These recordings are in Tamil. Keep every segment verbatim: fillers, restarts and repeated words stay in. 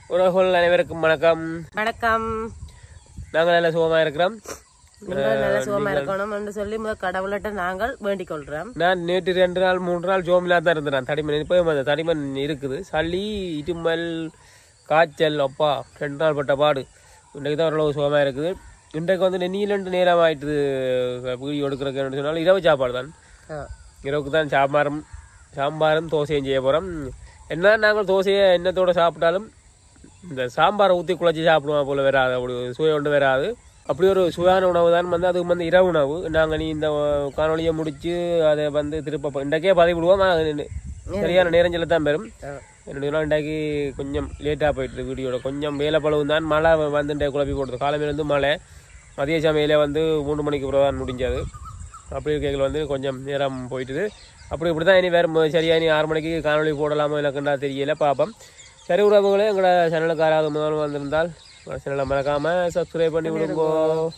உறவுகள் அனைவருக்கும் வணக்கம். வணக்கம். நாங்கள் நல்ல சுகமா இருக்கிறோம். நல்ல சுகமா இருக்கணும் என்று சொல்லி கடவுள்கிட்ட நாங்கள் வேண்டிக் கொள்றோம். நான் நேற்று ரெண்டு நாள் மூன்று நாள் ஜோமிலா தான் இருந்தேன். தடிமன் இப்போ அந்த தடிமன் இருக்குது. சளி, இருமல், காய்ச்சல், அப்பா ரெண்டு நாள் பட்ட பாடு. இன்றைக்கு தான் ஓரளவு சுகமாக இருக்குது. இன்றைக்கு வந்து நீலண்டு நேரம் ஆயிட்டு வீடியோ எடுக்கிறதுன்னு சொன்னாலும் இரவு சாப்பாடு தான். இரவுக்கு தான் சாம்பாரும் சாம்பாரும் தோசையும் செய்ய போகிறோம். என்ன நாங்கள் தோசையை எண்ணத்தோடு சாப்பிட்டாலும் இந்த சாம்பாரை ஊற்றி குழச்சி சாப்பிடுவோம் போல் வராது. அப்படி சுவை ஒன்று வராது. அப்படி ஒரு சுவையான உணவு தான் வந்து அதுக்கு வந்து இரவு உணவு. நாங்கள் நீ இந்த காணொலியை முடித்து அதை வந்து திருப்ப இன்றைக்கே பதிவிடுவோம். சரியான நேரஞ்சில் தான் பெறும். என்னுடைய இன்றைக்கு கொஞ்சம் லேட்டாக போயிட்டு வீடியோட கொஞ்சம் வேலை பழவும் தான். மழை வந்து இன்றைய குழப்பி போடுறது. காலமையில் வந்து மழை, மதிய சமையலே வந்து மூணு மணிக்கு பிறகு தான் முடிஞ்சது. அப்படி இருக்கைகள் வந்து கொஞ்சம் நேரம் போயிட்டுது. அப்படி இப்படி தான் இனி வேறு சரியா இனி ஆறு மணிக்கு காணொலி போடலாமோ இல்லைக்குண்டா தெரியல, பார்ப்போம். சரி உறவுகளே, எங்களோட சேனலுக்கு யாராவது முதல் வந்திருந்தால் சேனலை மறக்காமல் சப்ஸ்கிரைப் பண்ணி விடுங்கோ.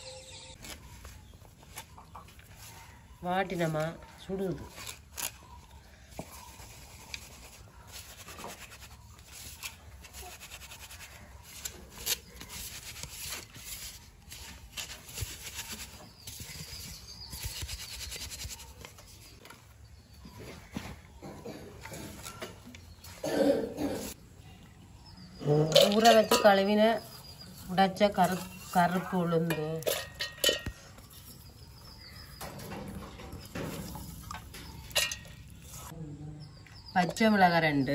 வாட்டினமா சுடுது. ஊற வச்சு கழுவின உடைச்ச கரு கருப்பு உளுந்து, பச்சை மிளகாய் ரெண்டு,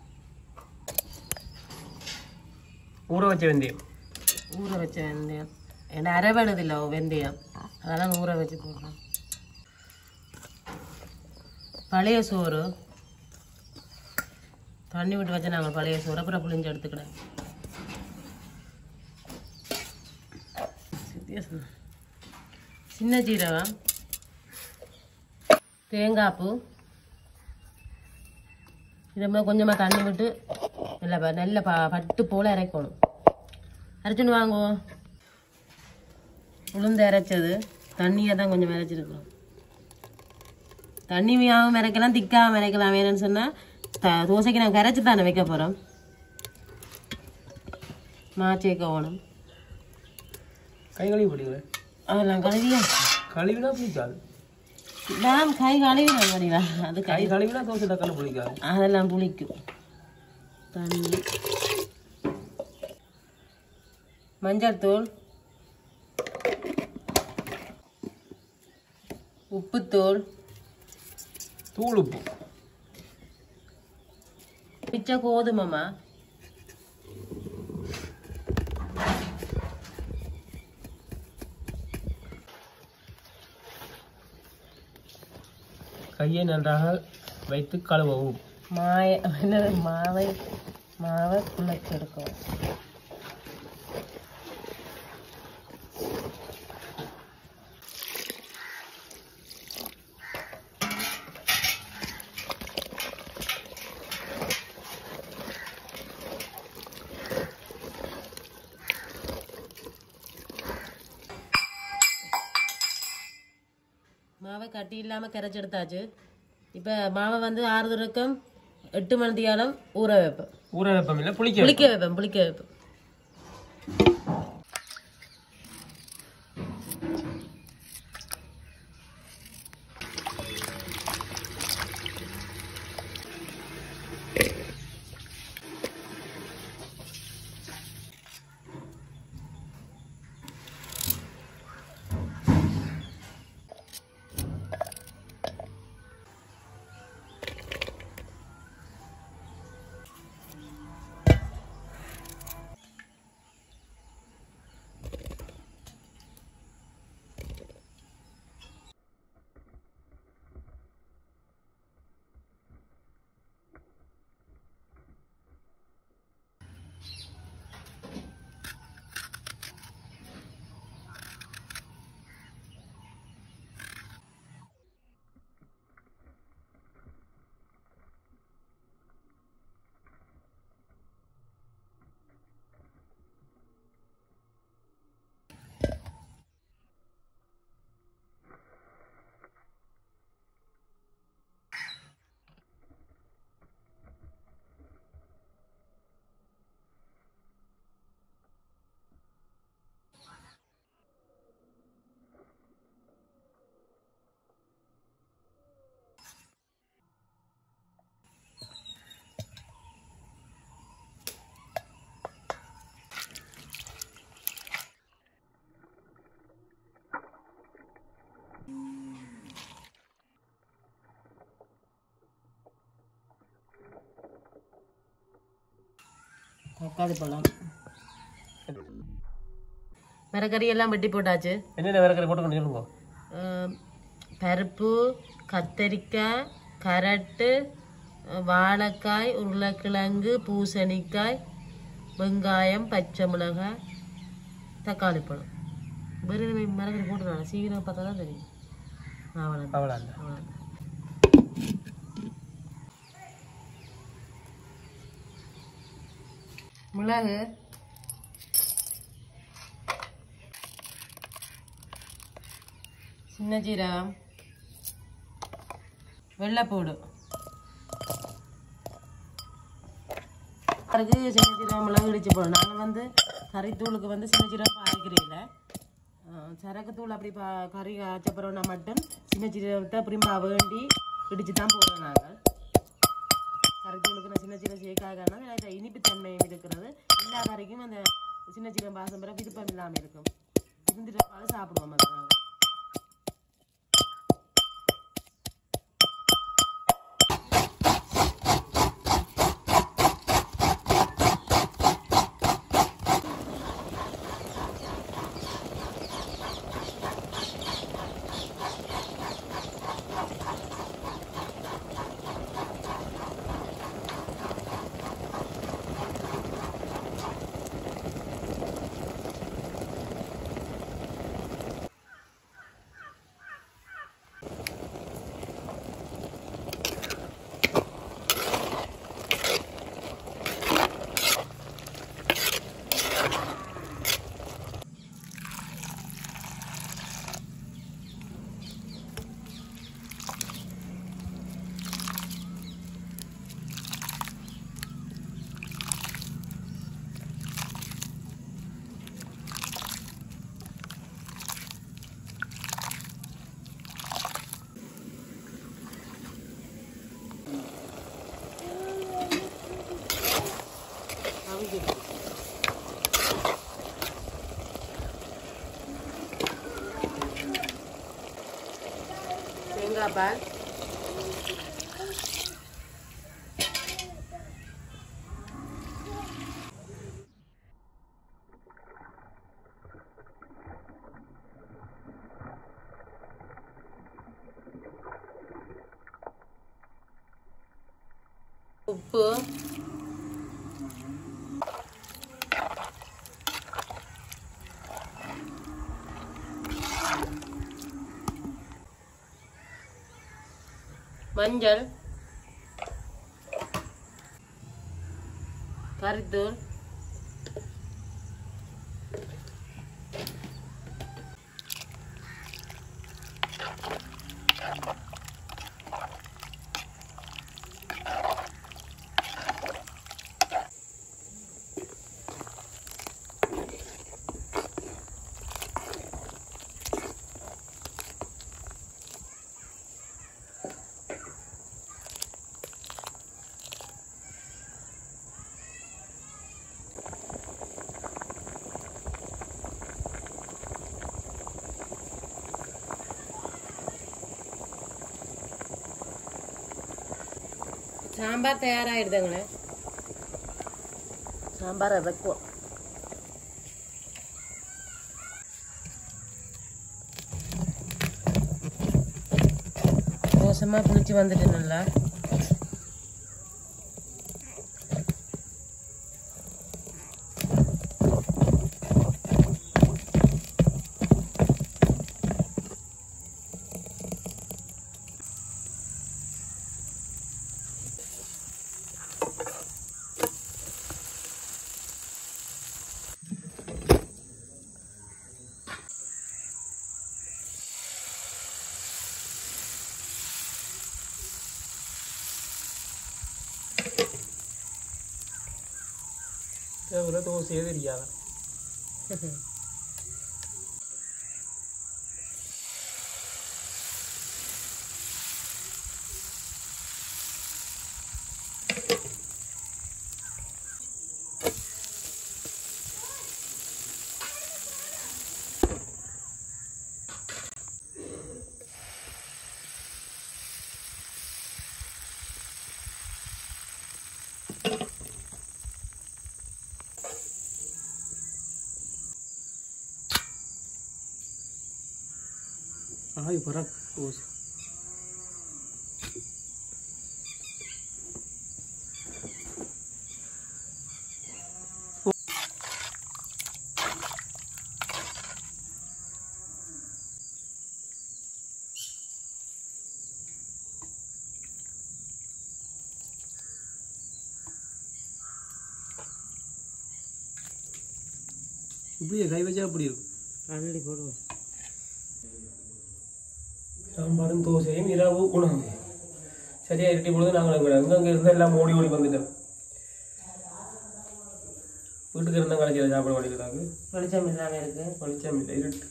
ஊற வச்ச வெந்தயம் ஊற வச்ச வெந்தயம் என்ன அரைவடுதில்லை வெந்தயம், அதெல்லாம் ஊற வச்சு போடுறோம். பழைய சோறு தண்ணி விட்டு வச்சு நாங்கள் பழைய சோறு அப்புறம் புளிஞ்சு எடுத்துக்கிறேன். சின்ன ஜீரகம், தேங்காய் பூ, இதை மாதிரி கொஞ்சமாக தண்ணி விட்டு நல்லா நல்ல ப பட்டு போல் அரைக்கணும். அரைச்சுன்னு வாங்குவோம். உளுந்து அரைச்சது தண்ணியாக தான் கொஞ்சம் அரைச்சிருக்கணும். தண்ணி மீயாவும் இறைக்கலாம், திக்காகவும் இறைக்கலாம். வேணும்னு சொன்னால் தோசைக்கு நாங்கள் கரைச்சி தானே வைக்க போகிறோம். மாச்சேக்க ஓணும். கை கழுவி போடுங்க. அதெல்லாம் கழுவியா கழுவினா பிடிக்காது. நான் கை கழுவினா கழுவா அது கை கழுவினா தோசை டக்கான பிடிக்காது. அதெல்லாம் புளிக்கும். தண்ணி, மஞ்சள் தூள், உப்புத்தூள், தூள் உப்பு, பிச்சை கோதுமைமா, கையை நன்றாக வைத்து கழுவவும். மாய மாவை மாவை குழைச்செடுக்கும். மாவை கட்டி இல்லாமல் கரைச்சி எடுத்தாச்சு. இப்போ மாவை வந்து ஆறுதலுக்கும் எட்டு மணி தியாலம் ஊற வைப்பேன். ஊற வைப்போம் இல்லை, புளிக்க புளிக்க வைப்பேன் புளிக்க வைப்பேன். தக்காளி பழம் மரக்கறி எல்லாம் வெட்டி போட்டாச்சு. என்னென்ன மரக்கறி போட்டு சொல்லுங்க. பருப்பு, கத்தரிக்காய், கரட்டு, வாழைக்காய், உருளைக்கிழங்கு, பூசணிக்காய், வெங்காயம், பச்சை மிளகாய், தக்காளி பழம். வேறு மரக்கறி போட்டுருவாங்க. சீக்கிரம் பார்த்தா தான் தெரியும். அவ்வளோ அவ்வளோ அவ்வளோ மிளகு, சின்ன ஜீரகம், வெள்ளைப்பூடு, அதுக்கு சின்ன ஜீரகம் மிளகு இடிச்சு போடணும். நாங்கள் வந்து கறித்தூளுக்கு வந்து சின்ன ஜீரகம் அரைக்கிறீங்கள, சரக்குத்தூள் அப்படி பா கறி ஆச்சப்பறோம்னா மட்டும் சின்ன ஜீரகத்தை பிரிம்பா வேண்டி இடிச்சு தான் போடுறோம். நாங்கள் கறித்தூளுக்கு நான் சின்ன ஜீரகம் சேர்க்காதனால இனிப்பு தன்மையும் இருக்கிறது. எல்லா கறிக்கும் அந்த சின்ன ஜீரகம் பாசம் பிற விருப்பம் இல்லாமல் இருக்கும். இருந்துட்டு பால் சாப்பிடுவோம். அது நாங்கள் தேங்காய் பால், உப்பு, மஞ்சள், கறித்தூள், சாம்பார் தயாராகிடுதுங்களே. சாம்பார் இறக்குவோம். மோசமாக புளிச்சு வந்துட்டு நல்லா தோசையே தெரியாத ஆய் பரக் ஓஸ் இப்படியே கை வச்சா அப்படி இருக்கும் அள்ளி போடுவோம் சாம்பாரும் தோசையும் இரவு உணவு சரியா இருட்டி பொழுது நாங்கள் கூட அங்கங்கே இருந்தால் எல்லாம் ஓடி ஓடி வந்துட்டோம் வீட்டுக்கு இருந்தால் கலைச்சியில் சாப்பிட வேண்டியதுக்காக வெளிச்சம் இல்லாமல் இருக்கு வெளிச்சம் இல்லை இருட்டு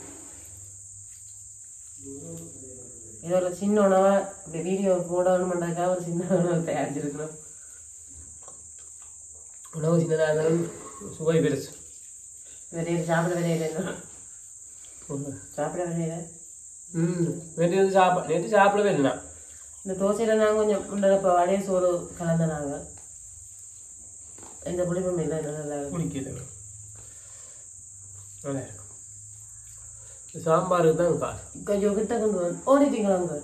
ஏதோ ஒரு சின்ன உணவை இப்படி வீடியோ போடணுமெண்டாக்கா ஒரு சின்ன உணவு தயாரிச்சிருக்கணும் உணவு சின்னதாக இருந்தாலும் சுவை பெருசு வெளியில் சாப்பிட வெளியில் சாப்பிட வெளியில் ம் நேற்று வந்து சாப்பிட நேற்று சாப்பிடவே இல்லைண்ணா இந்த தோசையில் நாங்கள் கொஞ்சம் முன்னாடி இப்போ வடைய சோறு கலந்த நாங்கள் எந்த புளிப்பும் இல்லை நல்லா குடிக்கிறது நல்லா இருக்கும் சாம்பாருக்கு தான் காசு கொஞ்சம் கிட்ட கொண்டு வந்து ஓடிட்டீங்களா அங்கே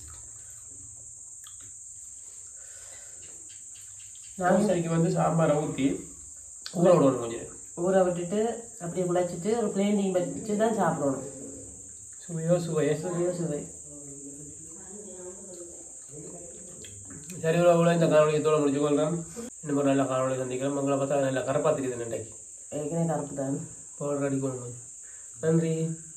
நாங்கள் வந்து சாம்பாரை ஊற்றி ஊற விடணும் கொஞ்சம் ஊற விட்டுட்டு அப்படியே குழைச்சிட்டு ஒரு பிளேண்டிங் வச்சு தான் சாப்பிடணும் சுவையோ சுவையோ சுவையோ சுவை சரி உள்ள இந்த காணொலியத்தோடு முடிச்சு கொள்கிறோம் இன்னும் ஒரு நல்ல காணொலி சந்திக்கிறோம் உங்களை பார்த்தா நல்லா கரப்பாக தெரியுது நண்டைக்கு ஏற்கனவே கருப்பு தான் பவுடர் அடி கொண்டு நன்றி.